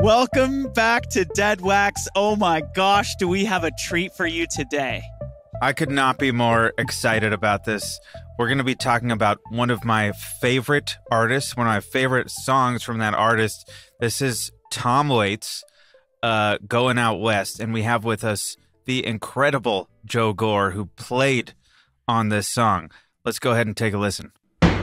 Welcome back to Dead Wax. Oh my gosh, do we have a treat for you today? I could not be more excited about this. We're going to be talking about one of my favorite artists, one of my favorite songs from that artist. This is Tom Waits, Goin Out West, and we have with us the incredible Joe Gore, who played on this song. Let's go ahead and take a listen.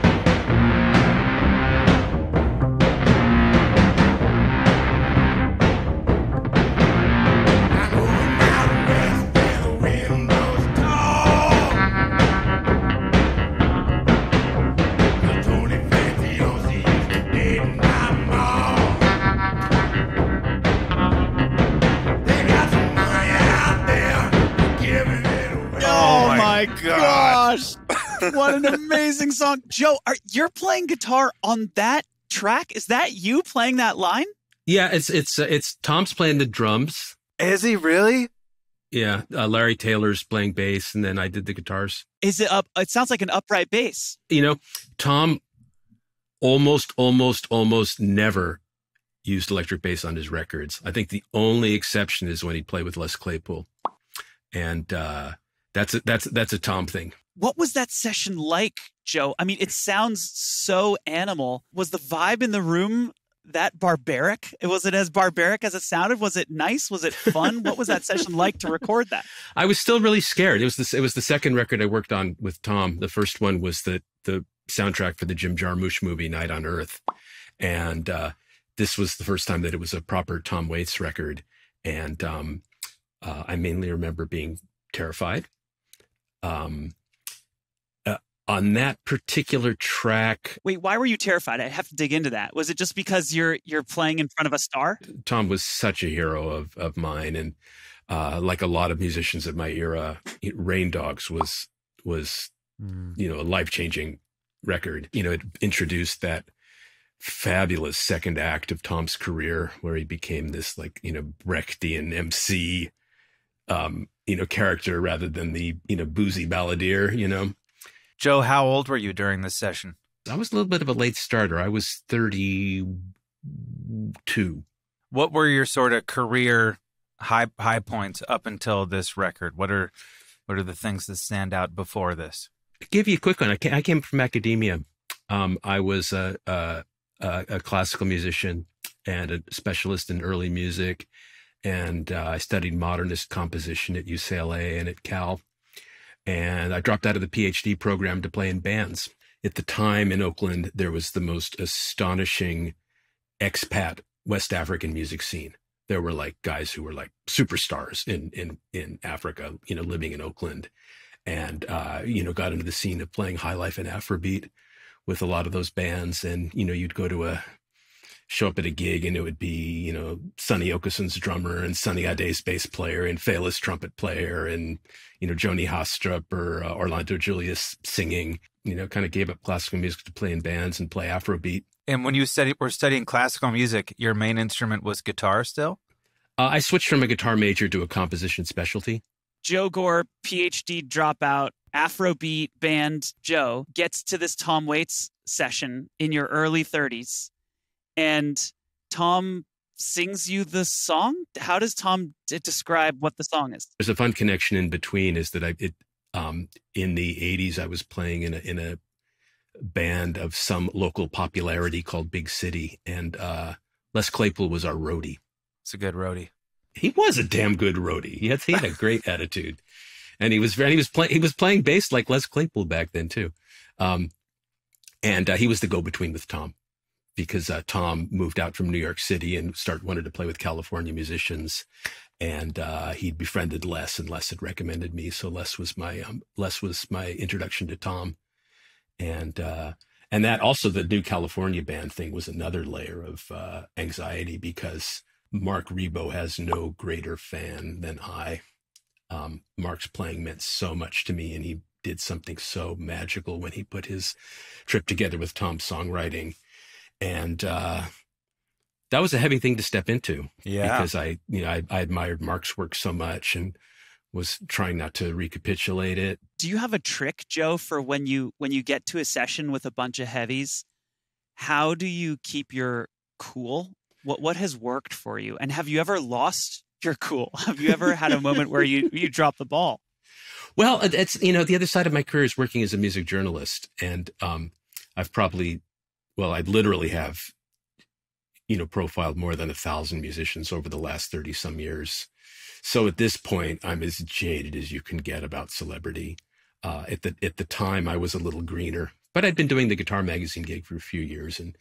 My gosh, what an amazing song. Joe, you're playing guitar on that track? Is that you playing that line? Yeah, it's Tom's playing the drums. Is he really? Yeah, Larry Taylor's playing bass, and then I did the guitars. Is it up? It sounds like an upright bass. You know, Tom almost never used electric bass on his records. I think the only exception is when he'd play with Les Claypool, and that's a Tom thing. What was that session like, Joe? I mean, it sounds so animal. Was the vibe in the room that barbaric? Was it as barbaric as it sounded? Was it nice? Was it fun? What was that session like to record that? I was still really scared. It was the second record I worked on with Tom. The first one was the soundtrack for the Jim Jarmusch movie Night on Earth, and this was the first time that it was a proper Tom Waits record. And I mainly remember being terrified. On that particular track. Wait, why were you terrified? I have to dig into that. Was it just because you're playing in front of a star? Tom was such a hero of mine, and like a lot of musicians of my era, Rain Dogs was a life-changing record. You know, it introduced that fabulous second act of Tom's career where he became this Brechtian MC character rather than the boozy balladeer. Joe, how old were you during this session? I was a little bit of a late starter. I was 32. What were your sort of career high points up until this record? What are the things that stand out before this? I'll give you a quick one. I came from academia. I was a classical musician and a specialist in early music, and I studied modernist composition at UCLA and at Cal. And I dropped out of the PhD program to play in bands. At the time in Oakland, there was the most astonishing expat West African music scene. There were guys who were superstars in Africa, living in Oakland, and got into the scene of playing high life and Afrobeat with a lot of those bands. And you'd show up at a gig and it would be, Sonny Okason's drummer and Sonny Ade's bass player and Fela's trumpet player and, Joni Hastrup or Orlando Julius singing, kind of gave up classical music to play in bands and play Afrobeat. And when you were studying classical music, your main instrument was guitar still? I switched from a guitar major to a composition specialty. Joe Gore, PhD dropout, Afrobeat band Joe, gets to this Tom Waits session in your early 30s. And Tom sings you the song? How does Tom describe what the song is? There's a fun connection in between is that in the 80s, I was playing in a band of some local popularity called Big City. And Les Claypool was our roadie. It's a good roadie. He was a damn good roadie. He had a great attitude. And he was playing bass like Les Claypool back then too. And he was the go-between with Tom. Because Tom moved out from New York City and wanted to play with California musicians, and he'd befriended Les, and Les had recommended me. So Les was my introduction to Tom, and that also the new California band thing was another layer of anxiety because Mark Rebo has no greater fan than I. Mark's playing meant so much to me, and he did something so magical when he put his trip together with Tom's songwriting. And that was a heavy thing to step into. Yeah. Because I admired Mark's work so much and was trying not to recapitulate it. Do you have a trick, Joe, for when you get to a session with a bunch of heavies? How do you keep your cool? What has worked for you? And have you ever lost your cool? Have you ever had a moment where you dropped the ball? Well, it's, the other side of my career is working as a music journalist. And I literally have, profiled more than 1,000 musicians over the last 30 some years. So at this point, I'm as jaded as you can get about celebrity. At the time, I was a little greener, but I'd been doing the Guitar Magazine gig for a few years, and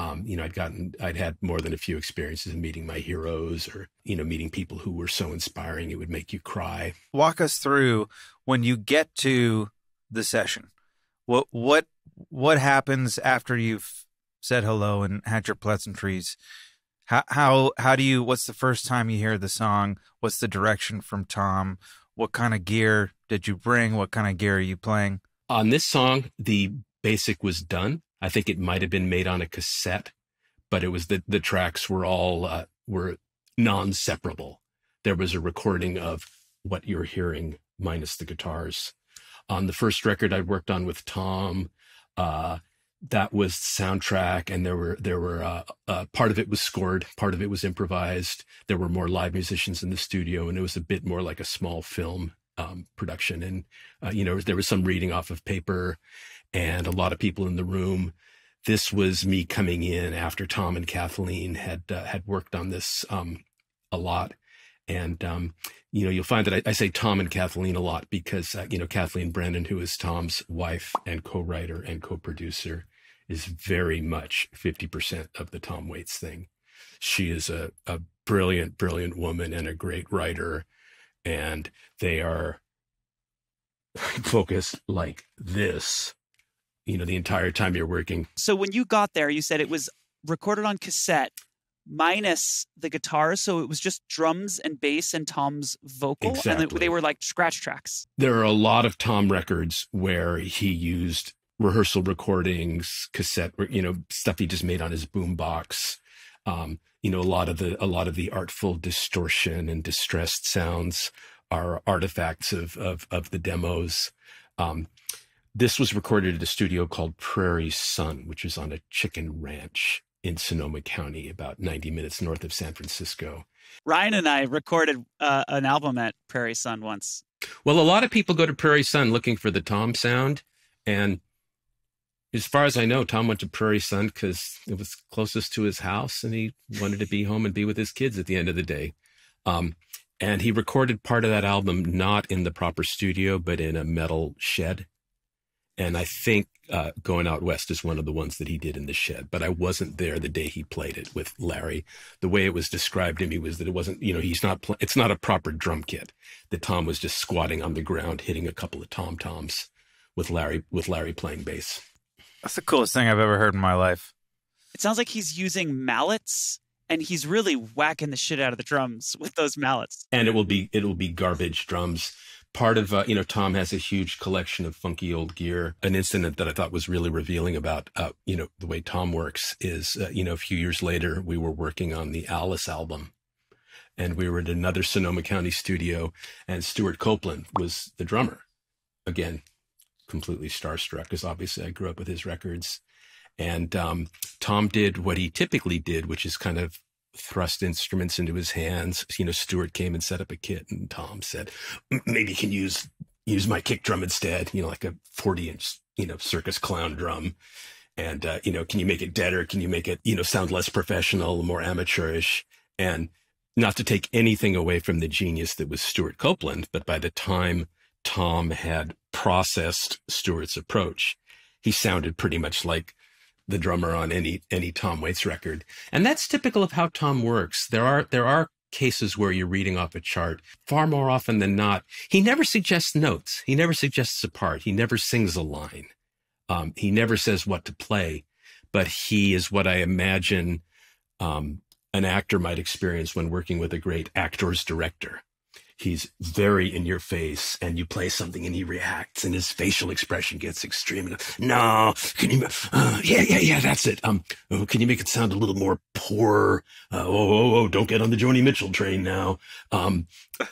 I'd had more than a few experiences of meeting my heroes, or meeting people who were so inspiring it would make you cry. Walk us through when you get to the session. What happens after you've said hello and had your pleasantries? How do you? What's the first time you hear the song? What's the direction from Tom? What kind of gear did you bring? What kind of gear are you playing? On this song, the basic was done. I think it might have been made on a cassette, but it was the tracks were all were non-separable. There was a recording of what you're hearing minus the guitars. On the first record I worked on with Tom, that was soundtrack, and there were part of it was scored, part of it was improvised. There were more live musicians in the studio, and it was a bit more like a small film production. And there was some reading off of paper, and a lot of people in the room. This was me coming in after Tom and Kathleen had worked on this a lot. And, you'll find that I say Tom and Kathleen a lot because, Kathleen Brennan, who is Tom's wife and co-writer and co-producer, is very much 50% of the Tom Waits thing. She is a brilliant, brilliant woman and a great writer. And they are focused like this, the entire time you're working. So when you got there, you said it was recorded on cassette minus the guitars. So it was just drums and bass and Tom's vocal. Exactly. And they were like scratch tracks. There are a lot of Tom records where he used rehearsal recordings, cassette, stuff he just made on his boombox. A lot of the artful distortion and distressed sounds are artifacts of the demos. This was recorded at a studio called Prairie Sun, which is on a chicken ranch in Sonoma County, about 90 minutes north of San Francisco. Ryan and I recorded an album at Prairie Sun once. Well, a lot of people go to Prairie Sun looking for the Tom sound. And as far as I know, Tom went to Prairie Sun because it was closest to his house and he wanted to be home and be with his kids at the end of the day. And he recorded part of that album not in the proper studio, but in a metal shed. And I think Goin Out West is one of the ones that he did in the shed, but I wasn't there the day he played it with Larry. The way it was described to me was that it wasn't, it's not a proper drum kit. That Tom was just squatting on the ground, hitting a couple of tom-toms with Larry playing bass. That's the coolest thing I've ever heard in my life. It sounds like he's using mallets, and he's really whacking the shit out of the drums with those mallets. And it will be garbage drums. Part of, Tom has a huge collection of funky old gear. An incident that I thought was really revealing about, the way Tom works is, a few years later, we were working on the Alice album, and we were at another Sonoma County studio, and Stuart Copeland was the drummer. Again, completely starstruck, because obviously I grew up with his records. And Tom did what he typically did, which is kind of thrust instruments into his hands. Stuart came and set up a kit, and Tom said, maybe you can use my kick drum instead, like a 40-inch, circus clown drum. And, can you make it deader? Can you make it, sound less professional, more amateurish? And not to take anything away from the genius that was Stuart Copeland, but by the time Tom had processed Stuart's approach, he sounded pretty much like the drummer on any Tom Waits record. And that's typical of how Tom works. There are cases where you're reading off a chart. Far more often than not, he never suggests notes. He never suggests a part. He never sings a line. He never says what to play, but he is what I imagine an actor might experience when working with a great actor's director. He's very in your face, and you play something and he reacts, and his facial expression gets extreme. No, can you, yeah, that's it. Can you make it sound a little more poor? Don't get on the Joni Mitchell train now. And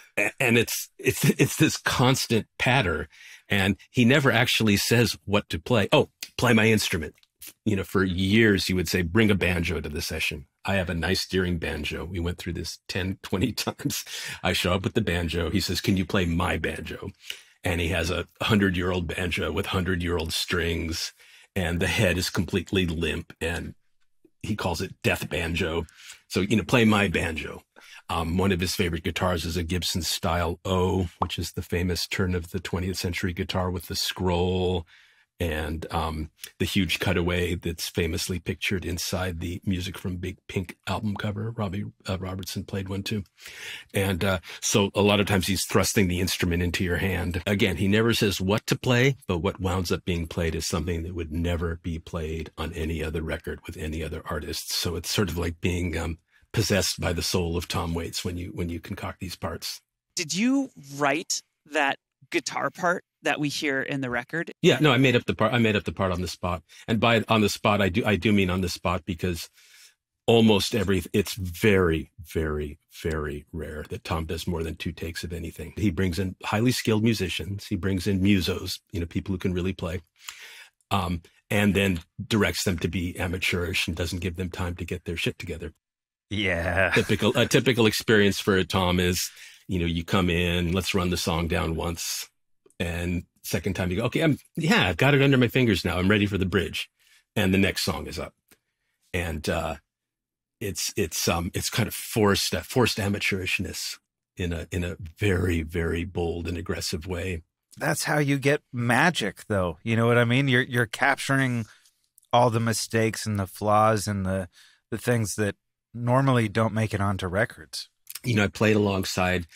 it's this constant patter, and he never actually says what to play. Oh, play my instrument. for years, he would say, bring a banjo to the session. I have a nice Deering banjo. We went through this 10, 20 times. I show up with the banjo. He says, can you play my banjo? And he has a 100-year-old banjo with 100-year-old strings, and the head is completely limp, and he calls it death banjo. So, play my banjo. One of his favorite guitars is a Gibson style O, which is the famous turn of the 20th century guitar with the scroll and the huge cutaway that's famously pictured inside the Music from Big Pink album cover. Robbie Robertson played one too. And so a lot of times he's thrusting the instrument into your hand. Again, he never says what to play, but what winds up being played is something that would never be played on any other record with any other artist. So it's sort of like being possessed by the soul of Tom Waits when you concoct these parts. Did you write that guitar part that we hear in the record? Yeah, no, I made up the part. I made up the part on the spot. And by on the spot, I do mean on the spot, because almost it's very, very, very rare that Tom does more than 2 takes of anything. He brings in highly skilled musicians. He brings in musos, people who can really play, and then directs them to be amateurish and doesn't give them time to get their shit together. Yeah. A typical experience for a Tom is, you come in, let's run the song down once. And second time you go, okay, I've got it under my fingers now. I'm ready for the bridge. And the next song is up. And it's kind of forced amateurishness in a very, very bold and aggressive way. That's how you get magic, though. You know what I mean? You're capturing all the mistakes and the flaws and the things that normally don't make it onto records. I played alongside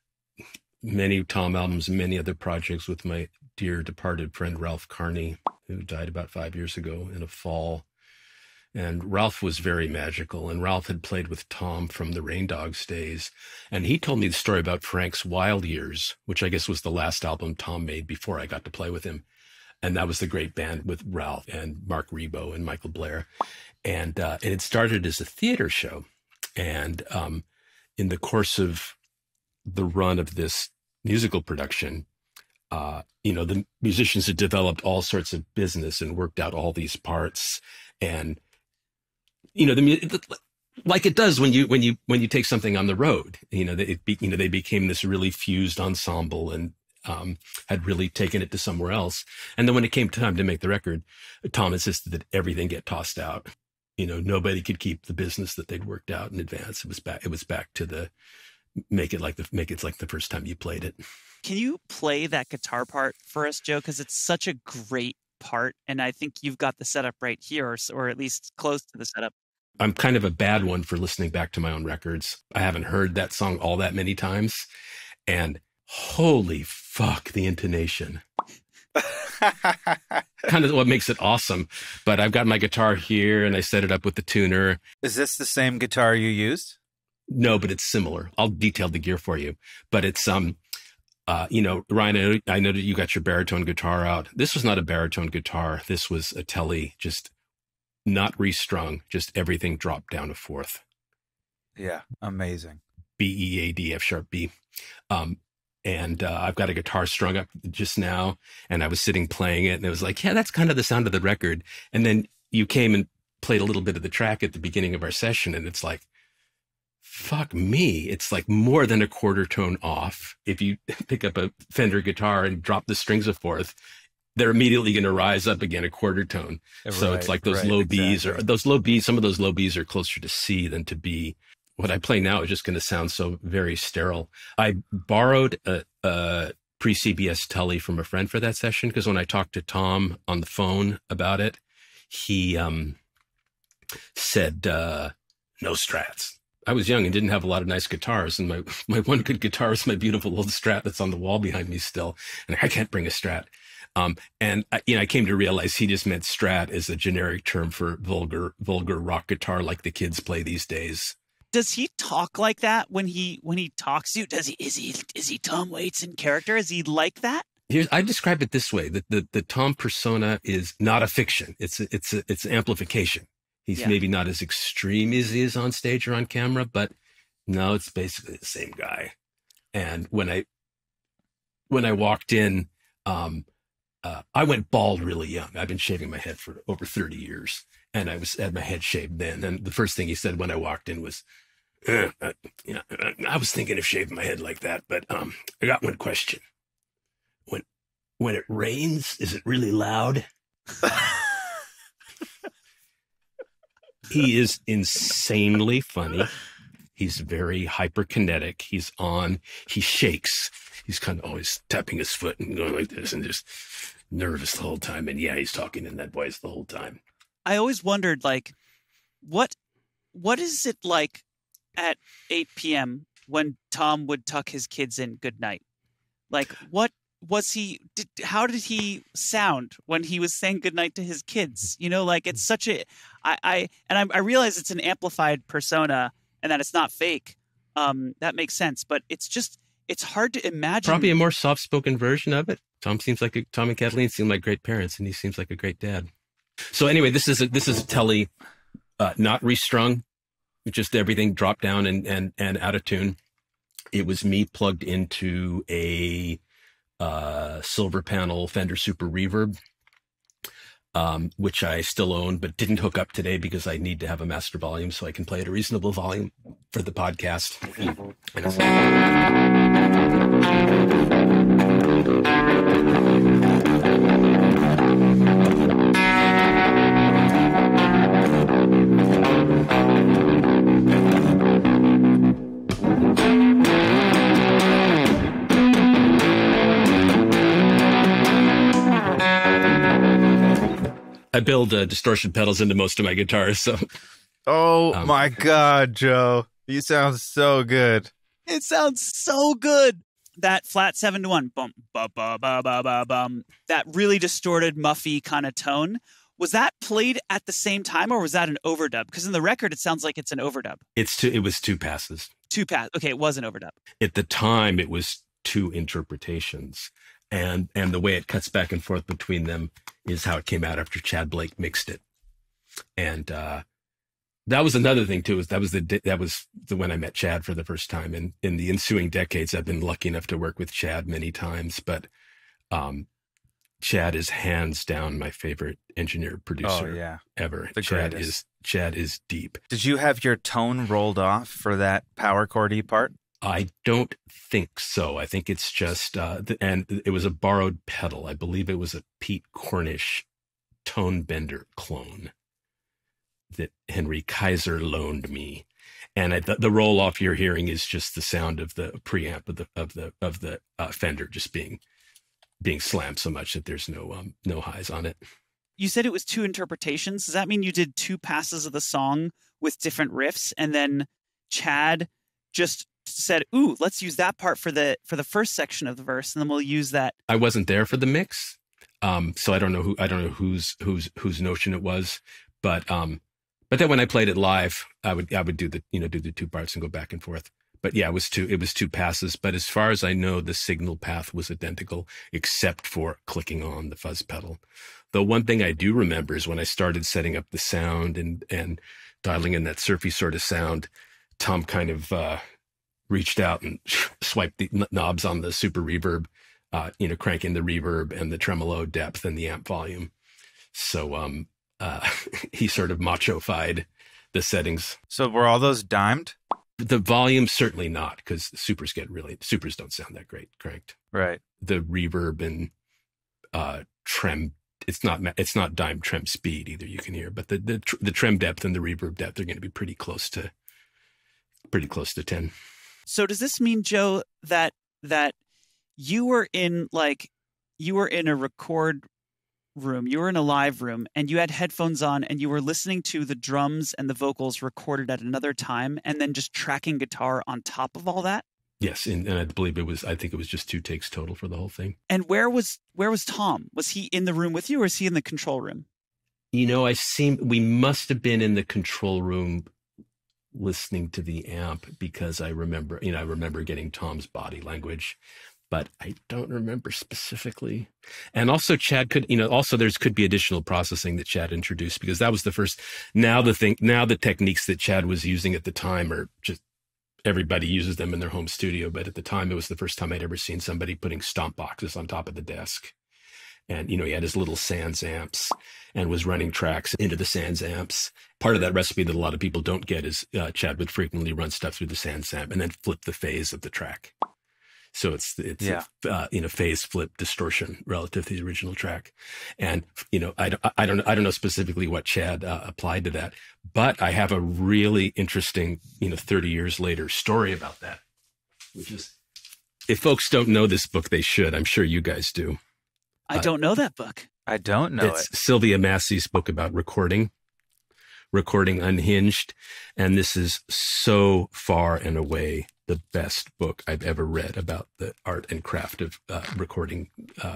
many Tom albums and many other projects with my dear departed friend Ralph Carney, who died about 5 years ago in a fall. And Ralph was very magical, and Ralph had played with Tom from the Rain Dogs days. And he told me the story about Frank's Wild Years, which I guess was the last album Tom made before I got to play with him. And that was the great band with Ralph and Mark Rebo and Michael Blair. And it started as a theater show. And in the course of the run of this musical production, the musicians had developed all sorts of business and worked out all these parts. And, like it does when you take something on the road, they became this really fused ensemble and had really taken it to somewhere else. And then when it came time to make the record, Tom insisted that everything get tossed out. Nobody could keep the business that they'd worked out in advance. It was back to the make it like the first time you played it. Can you play that guitar part for us, Joe? Because it's such a great part, and I think you've got the setup right here, or at least close to the setup. I'm kind of a bad one for listening back to my own records. I haven't heard that song all that many times, and holy fuck, the intonation. Kind of what makes it awesome. But I've got my guitar here and I set it up with the tuner. Is this the same guitar you used? No, but it's similar. I'll detail the gear for you. But it's Ryan, I know that you got your baritone guitar out. This was not a baritone guitar. This was a Tele, just not restrung, just everything dropped down a fourth. Yeah, amazing. B-E-A-D, F sharp B. And I've got a guitar strung up just now, and I was sitting playing it, and it was like, yeah, that's kind of the sound of the record. And then you came and played a little bit of the track at the beginning of our session, and it's like, fuck me. It's like more than a quarter tone off. If you pick up a Fender guitar and drop the strings a fourth, they're immediately going to rise up again a quarter tone. Right, so it's like those low Bs, or those low Bs, some of those low Bs are closer to C than to B. What I play now is just going to sound so very sterile. I borrowed a pre-CBS Tele from a friend for that session, because when I talked to Tom on the phone about it, he said, no Strats. I was young and didn't have a lot of nice guitars, and my one good guitar is my beautiful old Strat that's on the wall behind me still, and I can't bring a Strat. And I came to realize he just meant Strat as a generic term for vulgar rock guitar like the kids play these days. Does he talk like that when he talks to you? Is he Tom Waits in character? Is he like that? I describe it this way: that the Tom persona is not a fiction; it's amplification. He's maybe not as extreme as he is on stage or on camera, but no, it's basically the same guy. And when I walked in, I went bald really young. I've been shaving my head for over 30 years, and had my head shaved then. And the first thing he said when I walked in was, I was thinking of shaving my head like that, but I got one question. When it rains, is it really loud? He is insanely funny. He's very hyperkinetic. He shakes. He's kind of always tapping his foot and going like this and just nervous the whole time. And yeah, he's talking in that voice the whole time. I always wondered, like, what is it like at 8 p.m. when Tom would tuck his kids in goodnight? Like, what was how did he sound when he was saying goodnight to his kids? You know, like, it's such a, I realize it's an amplified persona and that it's not fake. That makes sense, but it's hard to imagine. Probably a more soft-spoken version of it. Tom and Kathleen seem like great parents, and he seems like a great dad. So anyway, this is a telly, not restrung, just everything dropped down and out of tune. It was me plugged into a silver panel Fender Super Reverb, which I still own, but didn't hook up today because I need to have a master volume so I can play at a reasonable volume for the podcast. I build distortion pedals into most of my guitars, so. Oh my God, Joe. You sound so good. It sounds so good. That flat 7-to-1, bum, ba, ba, ba, ba, ba, bum, that really distorted, muffy kind of tone. Was that played at the same time, or was that an overdub? Because in the record, it sounds like it's an overdub. It was two passes. Okay, it was an overdub. At the time, it was two interpretations. And the way it cuts back and forth between them is how it came out after Tchad Blake mixed it. And that was another thing too. That was the when I met Chad for the first time. And in the ensuing decades, I've been lucky enough to work with Chad many times. But Chad is hands down my favorite engineer producer ever. Chad is deep. Did you have your tone rolled off for that power chordy part? I don't think so. I think it's just, and it was a borrowed pedal. I believe it was a Pete Cornish tone bender clone that Henry Kaiser loaned me. And the roll off you're hearing is just the sound of the preamp of the Fender just being slammed so much that there's no highs on it. You said it was two interpretations. Does that mean you did two passes of the song with different riffs, and then Chad just said, "Ooh, let's use that part for the first section of the verse, and then we'll use that"? I wasn't there for the mix, so I don't know whose notion it was, but then when I played it live, I would do the two parts and go back and forth. But yeah, it was two passes. But as far as I know, the signal path was identical, except for clicking on the fuzz pedal. The one thing I do remember is when I started setting up the sound and dialing in that surfy sort of sound, Tom kind of reached out and swiped the knobs on the super reverb, cranking the reverb and the tremolo depth and the amp volume. So he sort of macho-fied the settings. So were all those dimed? The volume, certainly not, because supers don't sound that great cranked. Right. The reverb and trem, it's not dime trem speed either, you can hear, but the trem depth and the reverb depth are going to be pretty close to 10. So does this mean, Joe, that you were in a record room, you were in a live room, and you had headphones on, and you were listening to the drums and the vocals recorded at another time, and then just tracking guitar on top of all that? Yes, and I believe I think it was just 2 takes total for the whole thing. And where was Tom? Was he in the room with you, or is he in the control room? We must have been in the control room listening to the amp, because I remember getting Tom's body language, but I don't remember specifically. And also Chad could be additional processing that Chad introduced, because that was the first. Now the techniques that Chad was using at the time are just, everybody uses them in their home studio, but at the time it was the first time I'd ever seen somebody putting stomp boxes on top of the desk. And, he had his little Sans amps and was running tracks into the Sans amps. Part of that recipe that a lot of people don't get is Tchad would frequently run stuff through the Sans amp and then flip the phase of the track. So it's phase flip distortion relative to the original track. And, I don't know specifically what Tchad applied to that, but I have a really interesting, 30 years later story about that, which is, if folks don't know this book, they should. I'm sure you guys do. I don't know that book. I don't know it's Sylvia Massey's book about recording unhinged. And this is so far and away the best book I've ever read about the art and craft of recording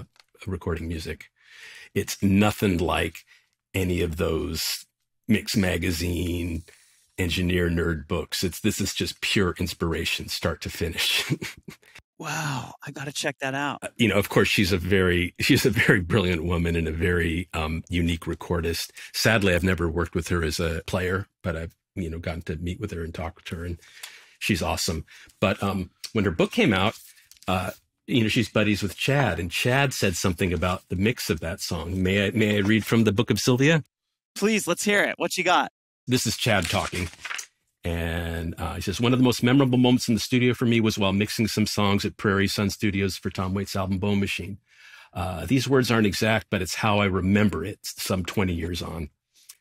music. It's nothing like any of those Mix Magazine engineer nerd books. This is just pure inspiration, start to finish. Wow, I got to check that out. Of course, she's a very brilliant woman and a very unique recordist. Sadly, I've never worked with her as a player, but I've gotten to meet with her and talk to her, and she's awesome. But when her book came out, she's buddies with Tchad, and Tchad said something about the mix of that song. May I read from the book of Sylvia? Please, let's hear it. What you got? This is Tchad talking. And he says, one of the most memorable moments in the studio for me was while mixing some songs at Prairie Sun Studios for Tom Waits' album Bone Machine. These words aren't exact, but it's how I remember it some 20 years on.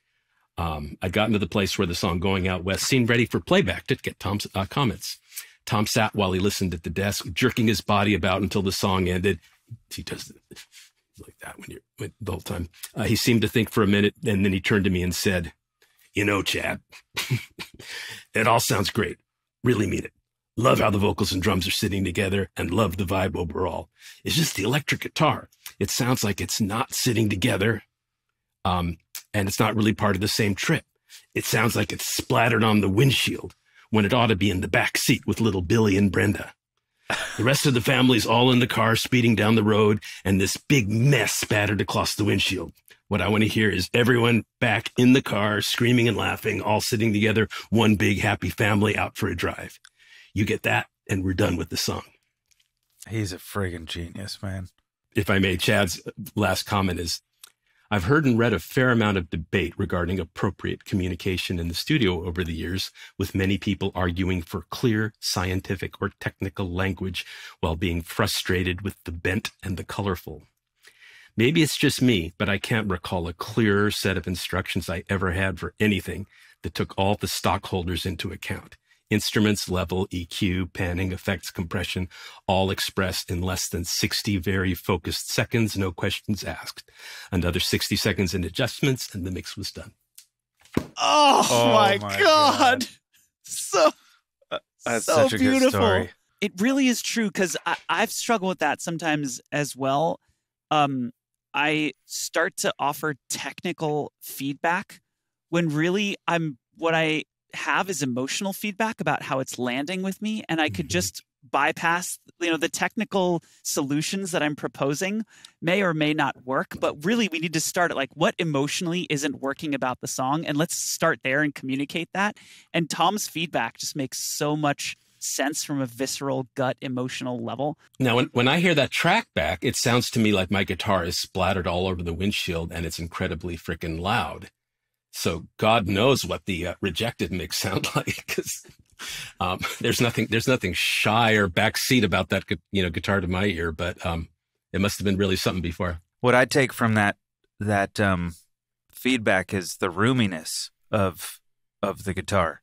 I'd gotten to the place where the song Goin Out West seemed ready for playback to get Tom's comments. Tom sat while he listened at the desk, jerking his body about until the song ended. He does like that the whole time. He seemed to think for a minute, and then he turned to me and said, Tchad, it all sounds great. Really mean it. Love how the vocals and drums are sitting together and love the vibe overall. It's just the electric guitar. It sounds like it's not sitting together, and it's not really part of the same trip. It sounds like it's splattered on the windshield when it ought to be in the back seat with little Billy and Brenda. The rest of the family's all in the car speeding down the road, and this big mess spattered across the windshield. What I want to hear is everyone back in the car, screaming and laughing, all sitting together, one big happy family out for a drive. You get that, and we're done with the song. He's a friggin' genius, man. If I may, Chad's last comment is, I've heard and read a fair amount of debate regarding appropriate communication in the studio over the years, with many people arguing for clear scientific or technical language while being frustrated with the bent and the colorful. Maybe it's just me, but I can't recall a clearer set of instructions I ever had for anything that took all the stockholders into account. Instruments, level, EQ, panning, effects, compression, all expressed in less than 60 very focused seconds, no questions asked. Another 60 seconds in adjustments, and the mix was done. Oh my God. So, that's so such a beautiful. good story. It really is true, because I've struggled with that sometimes as well. I start to offer technical feedback when really what I have is emotional feedback about how it's landing with me, and I could just bypass the technical solutions that I'm proposing may or may not work, but really we need to start at what emotionally isn't working about the song, and let's start there and communicate that. And Tom's feedback just makes so much sense from a visceral, gut, emotional level. Now, when I hear that track back, it sounds to me like my guitar is splattered all over the windshield and it's incredibly freaking loud. So God knows what the rejected mix sound like, because there's nothing shy or backseat about that guitar to my ear, but it must have been really something before. What I take from that feedback is the roominess of the guitar.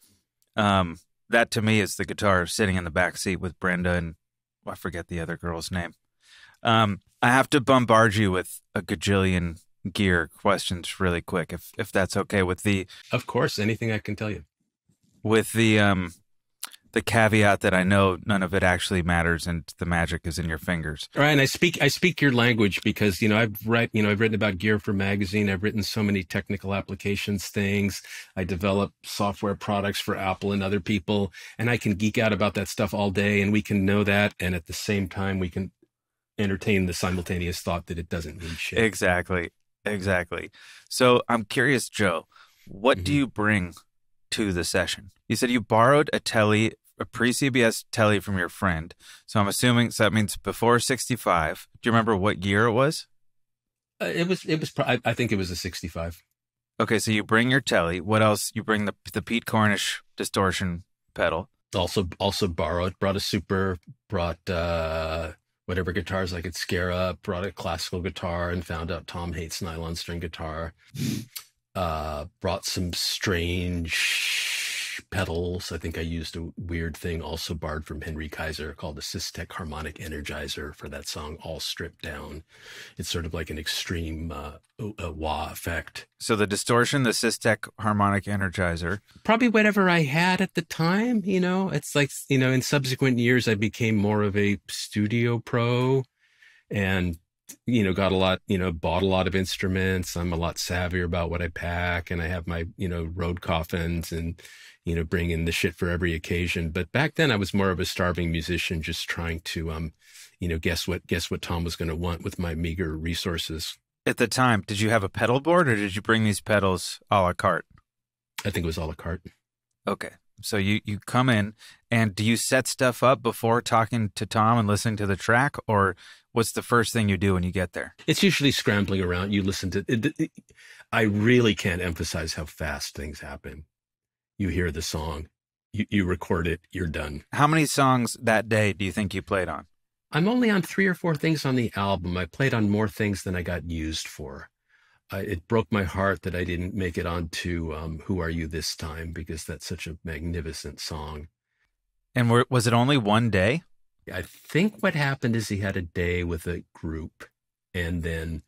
That to me is the guitar sitting in the back seat with Brenda and I forget the other girl's name. I have to bombard you with a gajillion gear questions really quick, if that's okay with the. Of course, anything I can tell you. With the caveat that I know none of it actually matters and the magic is in your fingers. All right, and I speak your language because I've written about gear for magazine. I've written so many technical applications things. I develop software products for Apple and other people, and I can geek out about that stuff all day, and we can know that, and at the same time we can entertain the simultaneous thought that it doesn't mean shit. Exactly. So I'm curious, Joe, what do you bring to the session? You said you borrowed a pre-CBS telly from your friend. So I'm assuming that means before 65. Do you remember what year it was? I think it was a 65. Okay, so you bring your telly. What else? You bring the Pete Cornish distortion pedal. Also brought a super, brought whatever guitars I could scare up, brought a classical guitar and found out Tom hates nylon string guitar. Brought some strange pedals. I think I used a weird thing also borrowed from Henry Kaiser called the Systech Harmonic Energizer for that song, All Stripped Down. It's sort of like an extreme wah effect. So the distortion, the Systech Harmonic Energizer. Probably whatever I had at the time, it's like, in subsequent years, I became more of a studio pro and got a lot, bought a lot of instruments. I'm a lot savvier about what I pack, and I have my, road coffins and, bring in the shit for every occasion. But back then I was more of a starving musician, just trying to, guess what Tom was going to want with my meager resources. At the time, did you have a pedal board or did you bring these pedals a la carte? I think it was a la carte. Okay. So you come in, and do you set stuff up before talking to Tom and listening to the track, or what's the first thing you do when you get there? It's usually scrambling around. You listen to it. I really can't emphasize how fast things happen. You hear the song, you record it, you're done. How many songs that day do you think you played on? I'm only on 3 or 4 things on the album. I played on more things than I got used for. It broke my heart that I didn't make it onto Who Are You This Time, because that's such a magnificent song. And was it only one day? I think what happened is he had a day with a group and then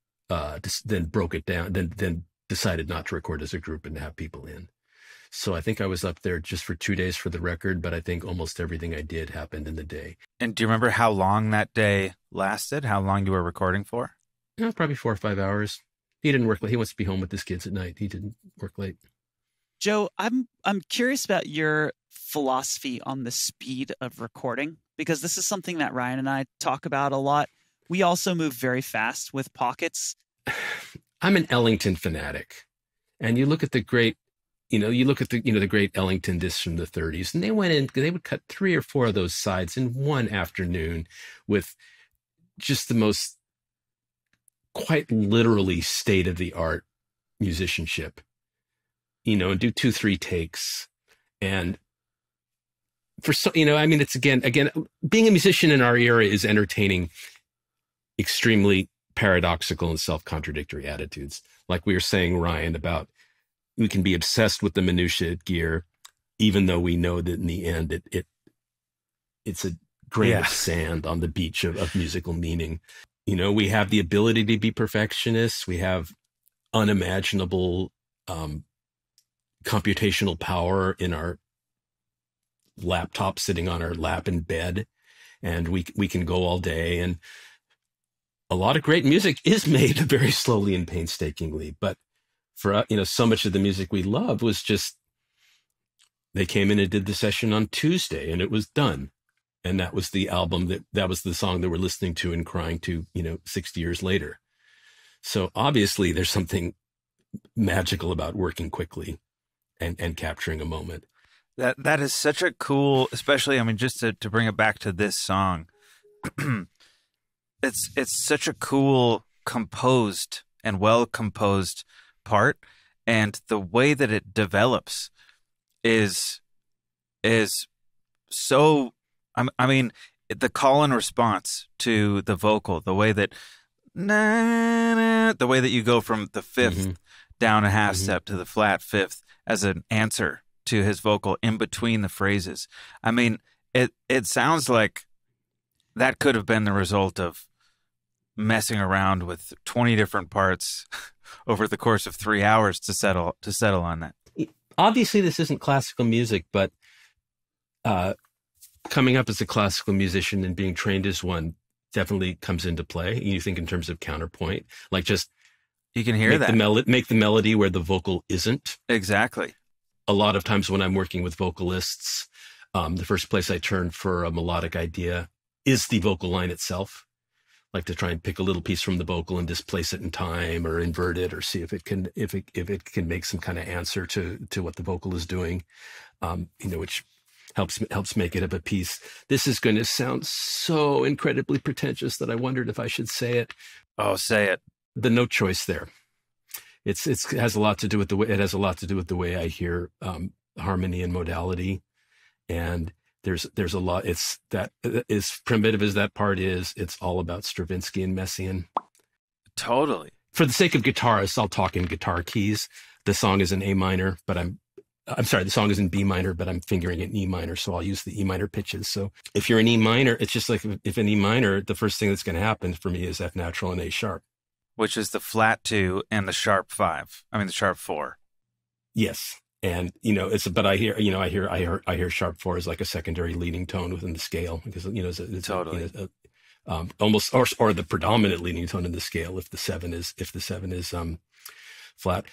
broke it down, then decided not to record as a group and to have people in. So I think I was up there just for 2 days for the record, but I think almost everything I did happened in the day. And do you remember how long that day lasted? How long you were recording for? Probably 4 or 5 hours. He didn't work late. He wants to be home with his kids at night. He didn't work late. Joe, I'm curious about your philosophy on the speed of recording, because this is something that Ryan and I talk about a lot. We also move very fast with pockets. I'm an Ellington fanatic. And you look at the great, the great Ellington discs from the 30s, and they would cut 3 or 4 of those sides in one afternoon with just the most quite literally state-of-the-art musicianship, and do 2-3 takes. And it's again, being a musician in our era is entertaining extremely paradoxical and self-contradictory attitudes. Like we were saying, Ryan, about we can be obsessed with the minutiae gear, even though we know that in the end it's a grain of sand on the beach of musical meaning. We have the ability to be perfectionists. We have unimaginable computational power in our laptop sitting on our lap in bed, and we can go all day. And a lot of great music is made very slowly and painstakingly. But for so much of the music we love was just they came in and did the session on Tuesday, and it was done. And that was the album that was the song that we're listening to and crying to, 60 years later. So obviously there's something magical about working quickly and capturing a moment. That is such a cool, especially, just to bring it back to this song, it's such a cool composed and well composed part. And the way that it develops is so, the call and response to the vocal, the way that the way that you go from the fifth down a half step to the flat fifth as an answer to his vocal in between the phrases. It sounds like that could have been the result of messing around with 20 different parts over the course of 3 hours to settle on that. Obviously, this isn't classical music, but coming up as a classical musician and being trained as one definitely comes into play. You think in terms of counterpoint, like just you can hear make the melody where the vocal isn't. Exactly. A lot of times when I'm working with vocalists, the first place I turn for a melodic idea is the vocal line itself. Like to try and pick a little piece from the vocal and displace it in time or invert it or see if it can make some kind of answer to what the vocal is doing, which helps make it up a piece. This is going to sound so incredibly pretentious that I wondered if I should say it. Oh, say it. the note choice there. It has a lot to do with the way I hear harmony and modality, and there's a lot. It's that, as primitive as that part is, it's all about Stravinsky and Messiaen. Totally. For the sake of guitarists, I'll talk in guitar keys. The song is in A minor, but I'm sorry, the song is in B minor, but I'm fingering it in E minor, so I'll use the E minor pitches. So if you're in E minor, it's just like if in E minor, the first thing that's going to happen for me is F natural and A sharp, which is the flat 2 and the sharp 5. I mean the sharp 4. Yes. And, but I hear sharp 4 as like a secondary leading tone within the scale, because, it's totally almost, or the predominant leading tone in the scale if the 7 is flat.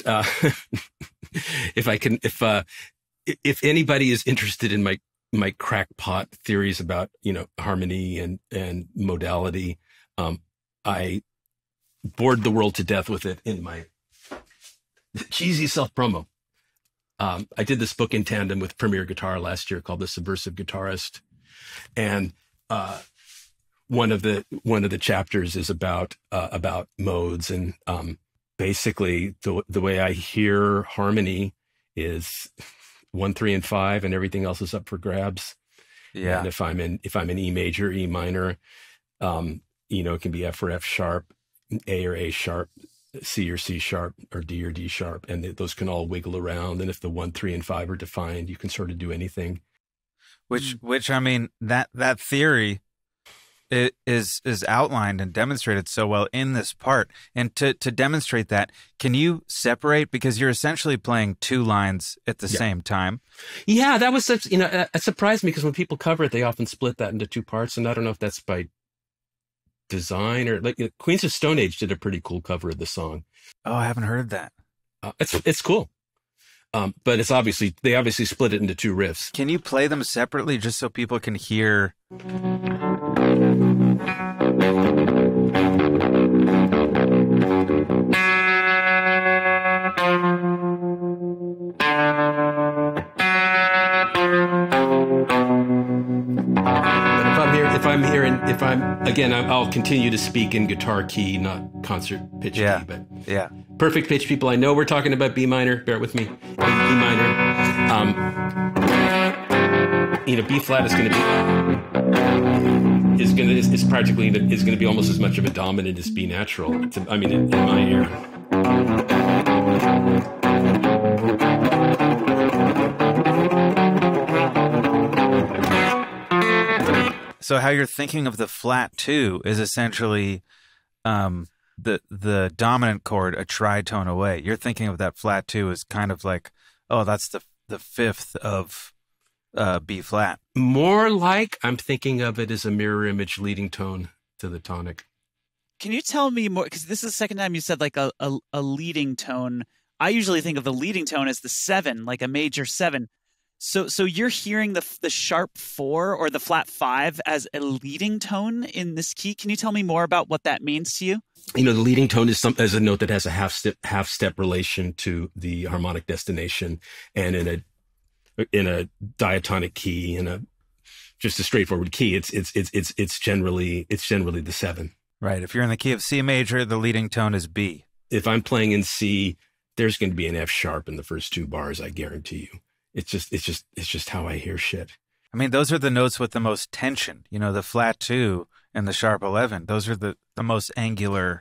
If anybody is interested in my crackpot theories about, harmony and modality, I bored the world to death with it in my cheesy self-promo. I did this book in tandem with Premier Guitar last year called The Subversive Guitarist. And one of the chapters is about modes, and basically the way I hear harmony is 1, 3, and 5, and everything else is up for grabs. Yeah. And if I'm in E major, E minor, it can be F or F sharp, A or A sharp, C or C sharp, or D or D sharp, and those can all wiggle around. And if the 1, 3, and 5 are defined, you can sort of do anything. Which I mean, that theory is outlined and demonstrated so well in this part. And to demonstrate that, can you separate, because you're essentially playing 2 lines at the same time? Yeah, that was such, it surprised me, because when people cover it, they often split that into 2 parts. And I don't know if that's by design or like Queens of Stone Age did a pretty cool cover of the song. Oh, I haven't heard that. It's cool. But they obviously split it into 2 riffs. Can you play them separately just so people can hear? I'll continue to speak in guitar key, not concert pitch key, but yeah. Perfect pitch people. I know we're talking about B minor. Bear with me. B minor. B flat is going to be almost as much of a dominant as B natural. In my ear. So how you're thinking of the flat 2 is essentially the dominant chord a tritone away. You're thinking of that flat 2 as kind of like, oh, that's the 5th of B flat. More like I'm thinking of it as a mirror image leading tone to the tonic. Can you tell me more? Because this is the second time you said like a leading tone. I usually think of the leading tone as the 7, like a major 7. So you're hearing the sharp 4 or the flat 5 as a leading tone in this key. Can you tell me more about what that means to you? The leading tone is as a note that has a half step relation to the harmonic destination, and in a diatonic key, just a straightforward key, it's generally the 7. Right. If you're in the key of C major, the leading tone is B. If I'm playing in C, there's going to be an F sharp in the first 2 bars, I guarantee you. It's just how I hear shit. I mean, those are the notes with the most tension. The flat 2 and the sharp 11. Those are the most angular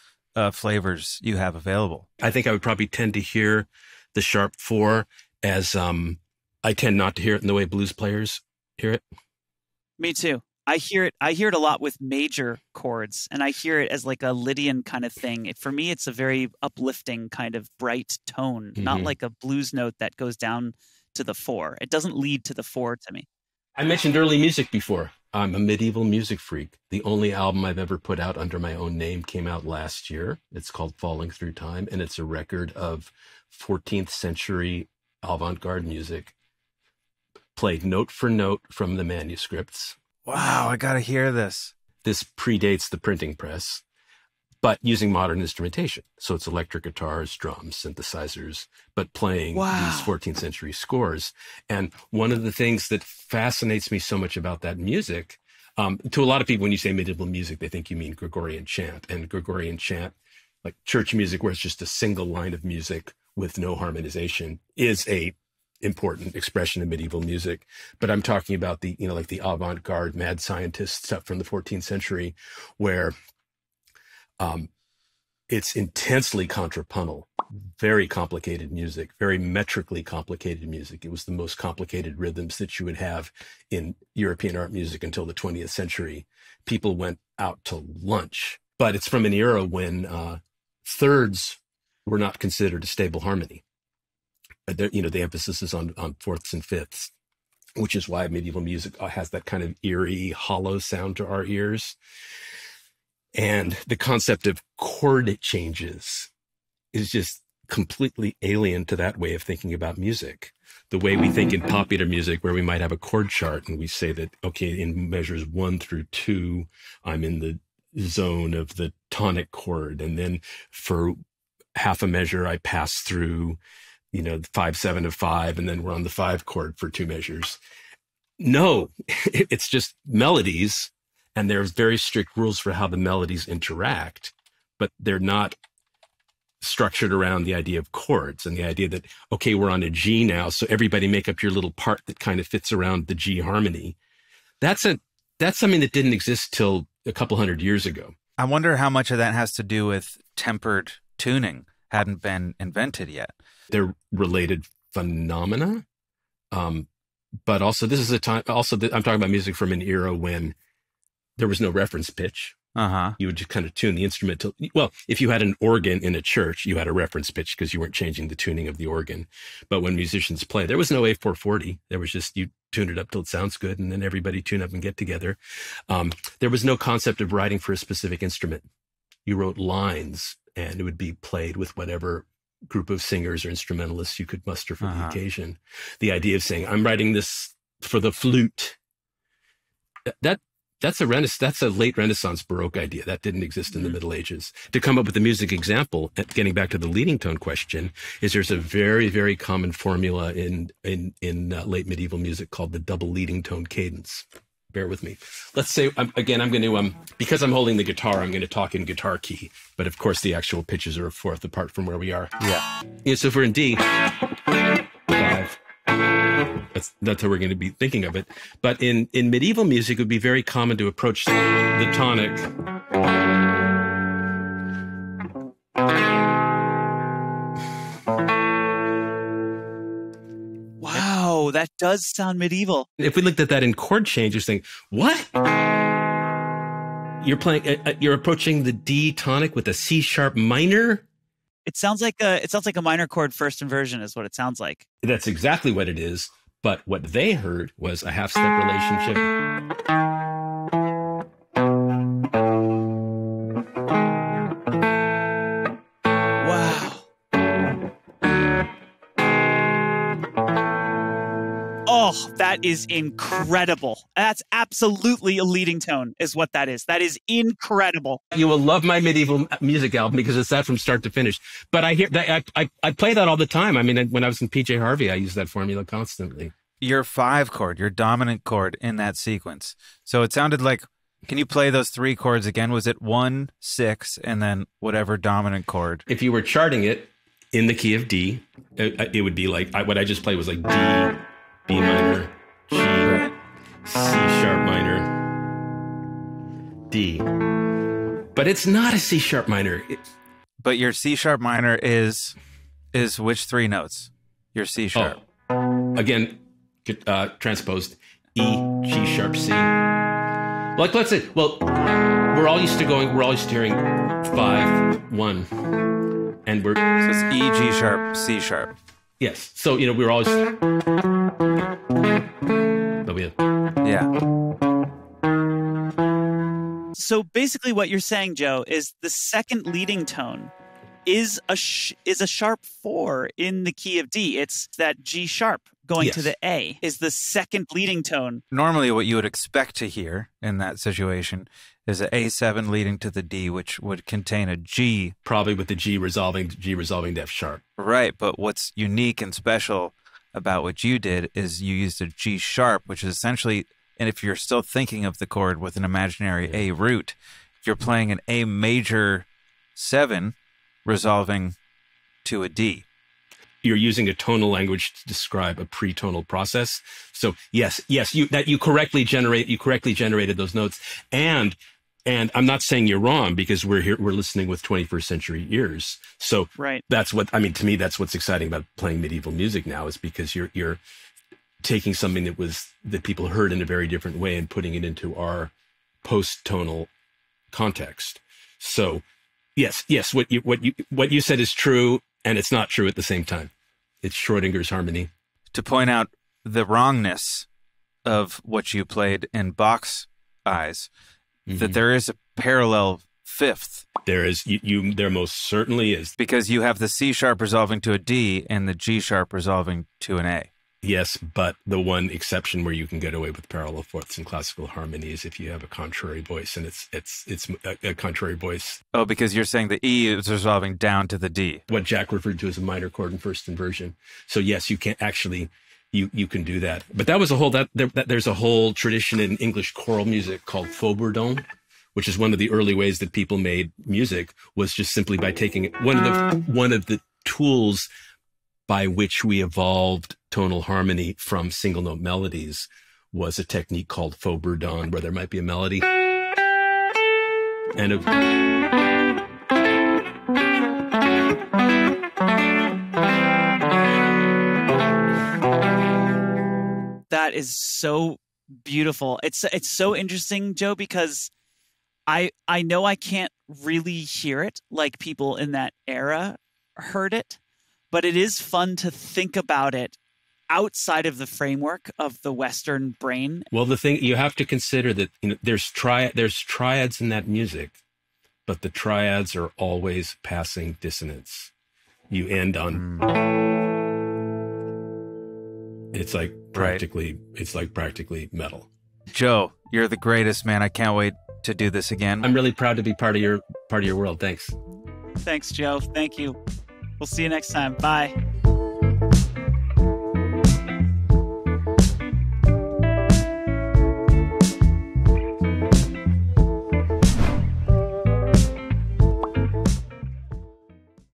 flavors you have available. I think I would probably tend to hear the sharp 4 as I tend not to hear it in the way blues players hear it. Me too. I hear it a lot with major chords, and I hear it as like a Lydian kind of thing. For me, it's a very uplifting kind of bright tone, not like a blues note that goes down to the 4. It doesn't lead to the 4 to me. I mentioned early music before. I'm a medieval music freak. The only album I've ever put out under my own name came out last year. It's called Falling Through Time, and it's a record of 14th century avant-garde music, played note for note from the manuscripts. Wow, I got to hear this. This predates the printing press, but using modern instrumentation. So it's electric guitars, drums, synthesizers, but playing these 14th century scores. And one of the things that fascinates me so much about that music, to a lot of people, when you say medieval music, they think you mean Gregorian chant. And Gregorian chant like church music, where it's just a single line of music with no harmonization, is a important expression of medieval music. But I'm talking about the, like the avant-garde mad scientist stuff from the 14th century, where it's intensely contrapuntal, very complicated music, very metrically complicated music. It was the most complicated rhythms that you would have in European art music until the 20th century. People went out to lunch, but it's from an era when thirds were not considered a stable harmony. The emphasis is on fourths and fifths, which is why medieval music has that kind of eerie, hollow sound to our ears. And the concept of chord changes is just completely alien to that way of thinking about music. The way we think in popular music, where we might have a chord chart and we say that, okay, in measures 1 through 2, I'm in the zone of the tonic chord. And then for half a measure, I pass through, 5/7 of 5, and then we're on the 5 chord for 2 measures. No, it's just melodies. And there's very strict rules for how the melodies interact, but they're not structured around the idea of chords and the idea that, okay, we're on a G now, so everybody make up your little part that kind of fits around the G harmony. That's something that didn't exist till a couple hundred years ago. I wonder how much of that has to do with tempered tuning hadn't been invented yet. They're related phenomena. But also this is a time, I'm talking about music from an era when there was no reference pitch. You would just kind of tune the instrument till, well, if you had an organ in a church, you had a reference pitch because you weren't changing the tuning of the organ. But when musicians play, there was no A440. There was just, you tune it up till it sounds good, and then everybody tune up and get together. There was no concept of writing for a specific instrument. You wrote lines, and it would be played with whatever group of singers or instrumentalists you could muster for the occasion. The idea of saying, I'm writing this for the flute, that's a late Renaissance Baroque idea. That didn't exist in the Middle Ages. To come up with a music example, getting back to the leading tone question, is there's a very, very common formula in late medieval music called the double leading tone cadence. Bear with me. Let's say, I'm going to, because I'm holding the guitar, I'm going to talk in guitar key. But of course, the actual pitches are a fourth apart from where we are. Yeah, so if we're in D, 5. That's how we're going to be thinking of it. But in medieval music, it would be very common to approach the tonic. Wow, that does sound medieval. If we looked at that in chord change, you're saying, what? You're approaching the D tonic with a C sharp minor? It sounds like a minor chord first inversion is what it sounds like. That's exactly what it is. But what they heard was a half-step relationship. Wow. Oh, that is incredible. That's absolutely a leading tone is what that is. That is incredible. You will love my medieval music album because it's that from start to finish. But I hear that I play that all the time. I mean, when I was in PJ Harvey, I used that formula constantly. Your 5 chord, your dominant chord in that sequence. So it sounded like, can you play those 3 chords again? Was it 1, 6, and then whatever dominant chord? If you were charting it in the key of D, it would be like, what I just played was like D, B minor, G, C sharp minor, D. But it's not a C sharp minor. But your C sharp minor is which 3 notes? Your C sharp. Again, transposed E, G sharp, C. Like, let's say, well, we're all used to hearing 5, 1, and so it's E, G sharp, C sharp. Yes. So, we're always. Yeah. So basically what you're saying, Joe, is the second leading tone is a sharp 4 in the key of D. It's that G sharp going to the A is the second leading tone. Normally what you would expect to hear in that situation is an A7 leading to the D, which would contain a G. Probably with the G resolving to F sharp. Right, but what's unique and special about what you did is you used a G sharp, which is essentially, and if you're still thinking of the chord with an imaginary A root, you're playing an A major 7 resolving to a D. You're using a tonal language to describe a pretonal process. So yes, you correctly generated those notes. And I'm not saying you're wrong, because we're listening with 21st century ears. So right. That's what, I mean, to me, that's what's exciting about playing medieval music now, is because you're taking something that people heard in a very different way and putting it into our post-tonal context. So yes, what you said is true, and it's not true at the same time. It's Schrodinger's harmony. To point out the wrongness of what you played in Bach's eyes, that there is a parallel fifth. There is. There most certainly is. Because you have the C sharp resolving to a D and the G sharp resolving to an A. Yes, but the one exception where you can get away with parallel fourths in classical harmony is if you have a contrary voice, and it's a contrary voice. Oh, because you're saying the E is resolving down to the D. What Jack referred to as a minor chord in first inversion. So yes, you can actually, you can do that. But that was there's a whole tradition in English choral music called faux bourdon, which is one of the early ways that people made music, was just simply by taking one of the tools by which we evolved tonal harmony from single note melodies was a technique called faux bourdon, where there might be a melody and that is so beautiful. It's so interesting, Joe, because I know I can't really hear it like people in that era heard it, but it is fun to think about it outside of the framework of the Western brain. Well, the thing you have to consider that, there's triads in that music, but the triads are always passing dissonance. You end on it's like practically metal. Joe, you're the greatest, man. I can't wait to do this again. I'm really proud to be part of your world. Thanks. Thanks, Joe. Thank you. We'll see you next time. Bye.